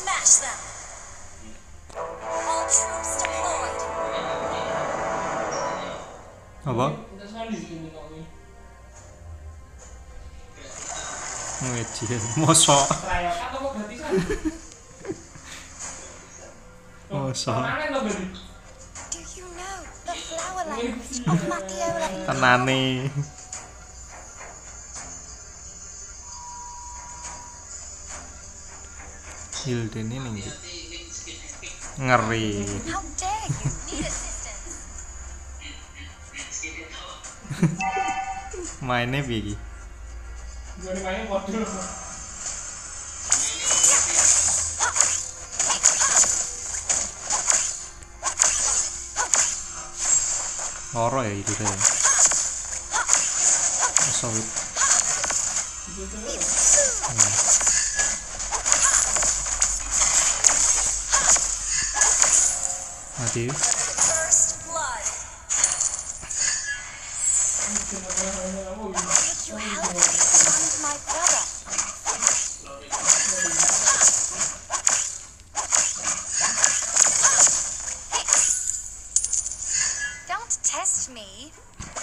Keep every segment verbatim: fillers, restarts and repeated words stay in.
Smash them. All troops deployed. Apa? Ngejir, mosok. Mosok. Do you know the flower language of Matiola? Tenane. Hilde ini nih. Ngeri. How dare you need assistance? Mainnya piye iki? Loro ya itu deh. Sawit. Mati. First blood. Could you help me find my brother? Don't test me.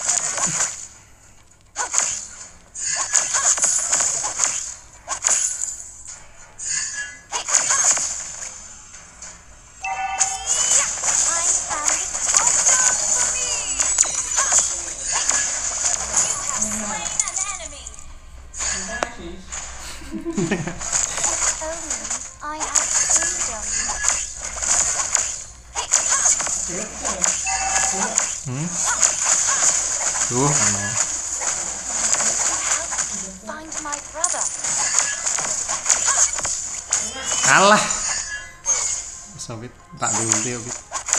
I have freedom. Hmm? Tuh, no. Find my brother. Kalah. Sawit tak diulti oke.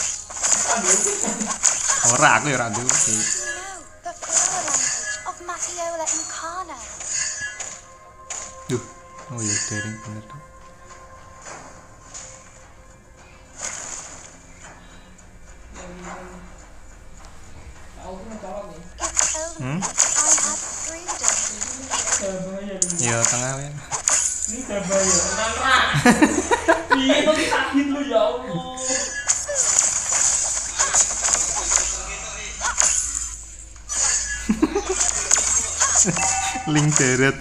Ora aku ya ora diulti. You know the flower language of Matiola Incarna. Duh, oh iya daring bener tuh. If only Hmm? I had freedom. Ya tengah ya. Ini coba ya, tenang Ra. Iya tuh sakit lu ya Allah. Link deret.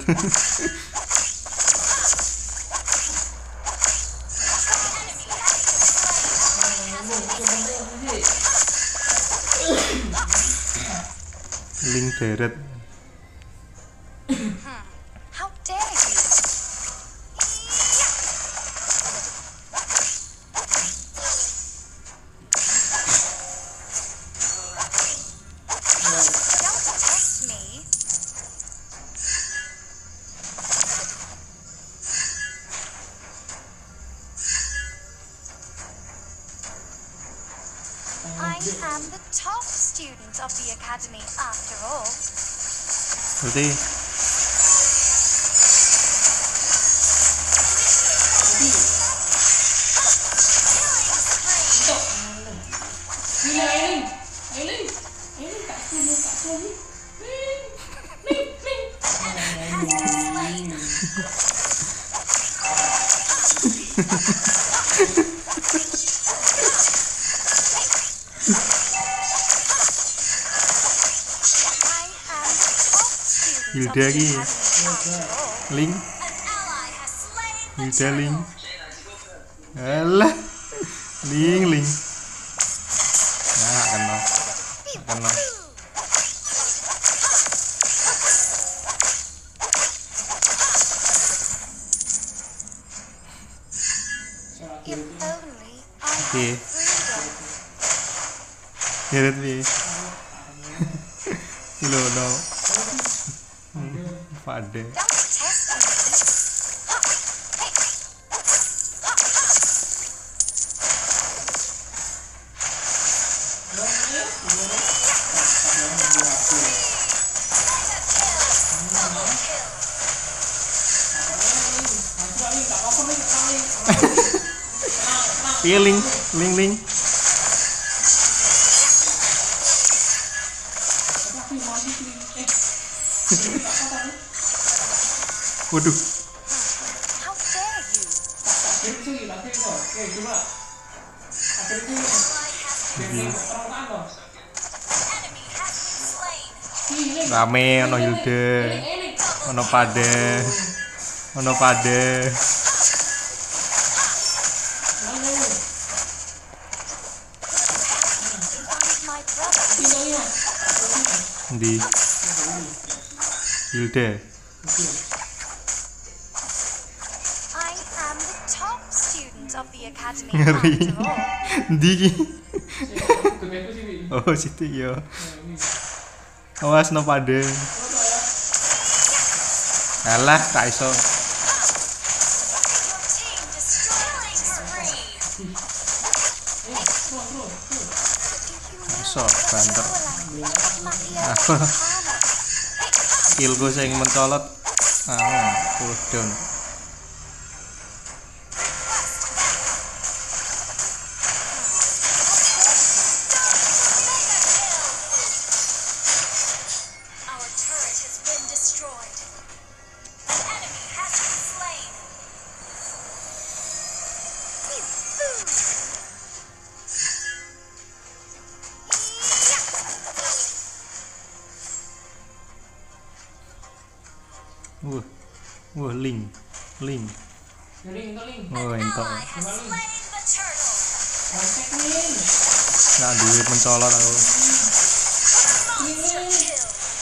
Link deret. How dare you? Don't test me. I am the top student of the academy after all. Berarti Ini ini, ini, ini tak setuju, tak setuju. Ning, ning, ning. I am the top student of Hilda the lagi. academy after all. link, An ally has slain the Hilda link. turtle. Alah. Link link. Nah, kena. Kena. If only I Oke. had freedom. Deret piye? Lo no. Pade. Don't test me. Piye link, link link. Waduh. How dare you? Oke, coba. Akhirnya ini. Bikin permukaan dong. Ini. Rame ono Hilde. Ono Pade. Ono Pade. My brother. Tinggalnya. Di Hilde. I am the top student of the academy Ngeri. after all. Di ki. Gedeku sih, Wi. Oh situ yo. Nah, ini. Awas no Pade. Alah, tak iso. Your team destroying spree. Eh, terus, terus, terus. Do you know So, the banter. flower language of Mahia Apa? Ohana? Skillku sing mencolot. Anu, cooldown. Our turret has been destroyed. An enemy has been slain. Wah. Wah, link. Link. Link, itu link. Oh, entok. Ally has slain the turtle. Kontek nih. Nah, duit mencolot aku. Monster kill.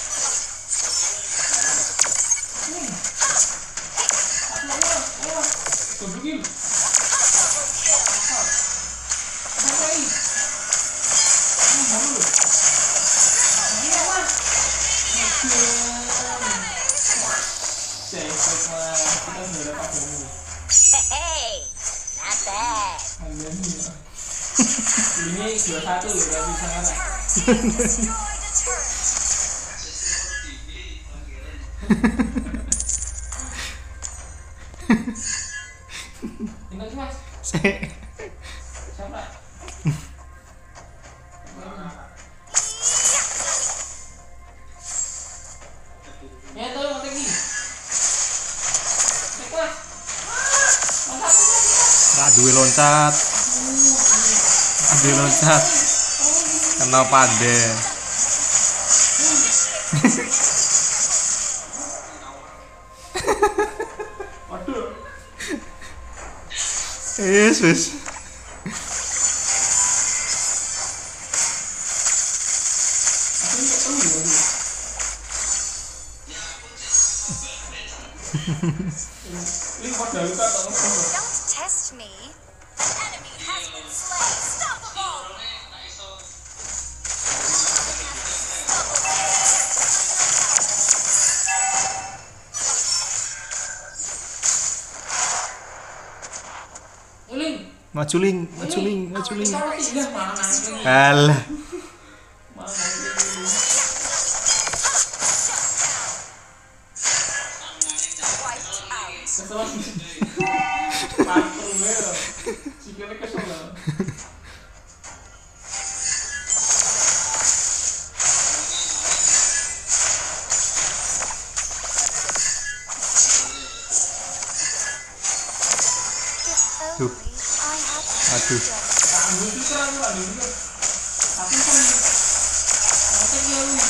Goblok. Double kill. Sampai. Ini baru loh. Ini apa? Cek, cek lah. Kita sudah dapat ilmu. Hey, not bad. Anda nih ya. Ini dua satu loh, gak bisa kalah. Team destroyed a turret. Tinggal sih mas. Sik. Siapa? Ya tuh yang tinggi. Cek mas. Mantap. Nah, duit loncat. Duit loncat. Kena Pade. Waduh. Wis, wis. Aku ini ketemu ya. Waduh. Link pada luka atau apa? Don't test me. An enemy has been slain. Unstoppable. Eh, Link. Maju link, maju link, maju link. Mana sih? Iya, mana ini? Alah. Mana ini? Wiped out. Kesel. Pantul gue loh. Sikilnya kesel loh. If only I had Aduh. freedom. Tak ambil pikiran lu, ambil pikiran. Tapi kan kontek ya lu.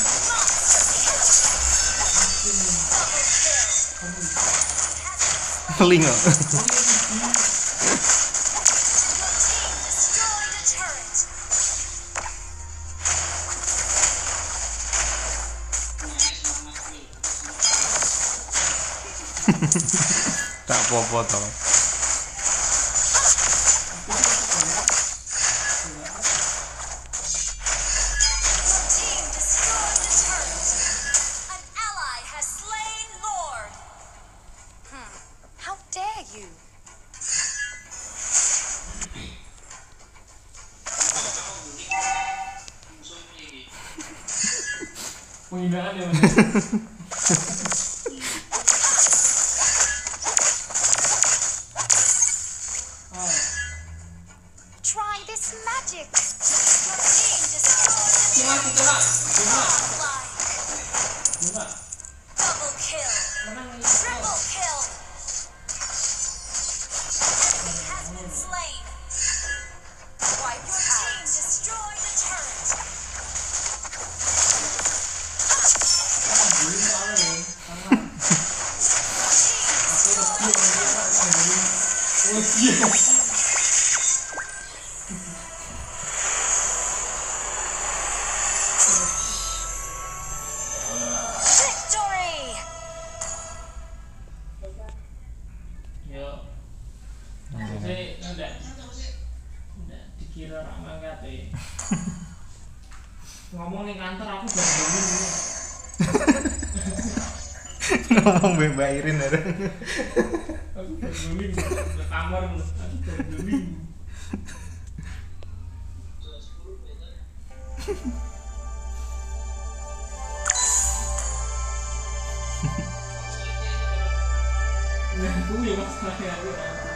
Link kok. Your team destroyed a turret. Tak apa-apa to. Your team destroyed a turret. An ally has slain Lord. Hmm. How dare you? Penghinaan ya mas. Ah, Try this magic. Your team destroyed si a mas itu lah. Bunga, like bunga. double kill. Menang nih. Triple kill. Enemy has been slain. Victory! Yo. Jadi ndak ndak dikira rak mangkat e. Ngomong ning kantor aku gandolin. Ngomong Mbak Mbak Irin ada. Aku gandolin ke kamar aku gandolin. Nah, gue ya masalahnya aku.